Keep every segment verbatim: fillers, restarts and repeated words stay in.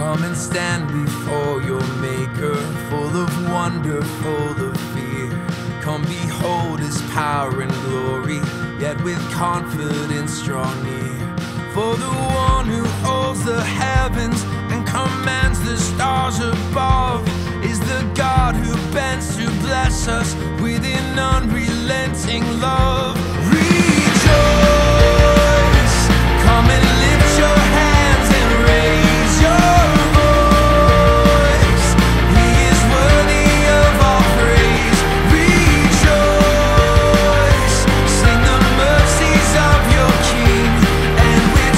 Come and stand before your Maker, full of wonder, full of fear. Come behold His power and glory, yet with confidence draw near. For the one who holds the heavens and commands the stars above is the God who bends to bless us with an unrelenting love. Rejoice, come and lift your hands and raise your voice. He is worthy of all praise. Rejoice, sing the mercies of your King, and with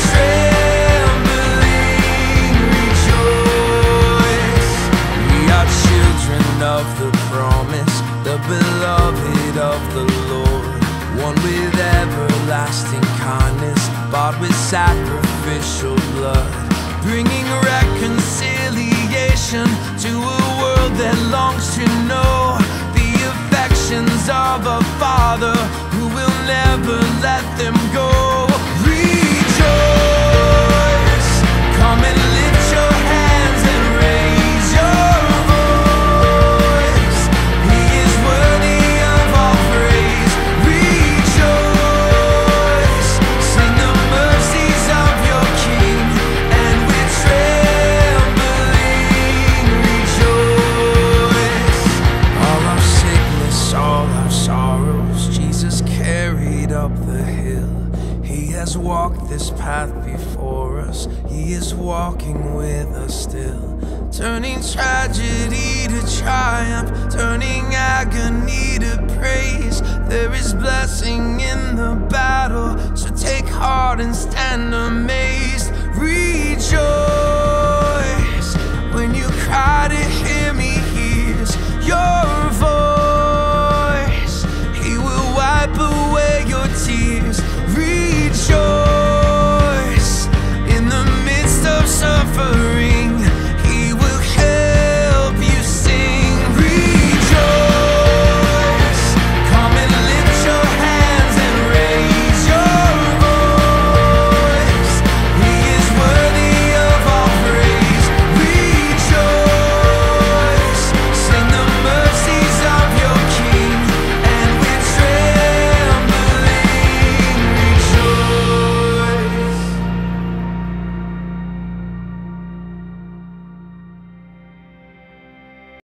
trembling rejoice. We are children of the promise, the beloved of the Lord, one with everlasting kindness, bought with sacrificial blood, bringing reconciliation to a world that longs to know the affections of a Father who will never let them go. Rejoice, come and lift your hands and raise your voice. He is worthy of all praise. Rejoice, sing the mercies of your King, and with trembling rejoice. All our sickness, all our sorrows, Jesus carried up the hill. He has walked this path before us, He is walking with us still, turning tragedy to triumph, turning agony to praise. There is blessing in the battle, so take heart and stand amazed.